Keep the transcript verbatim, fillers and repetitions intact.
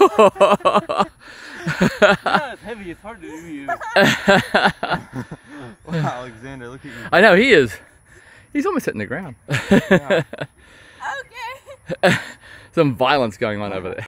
Yeah, it's heavy. It's hard to do you. Wow, Alexander, look at you. I know, he is. He's almost hitting the ground. Yeah. Okay. Some violence going on over there.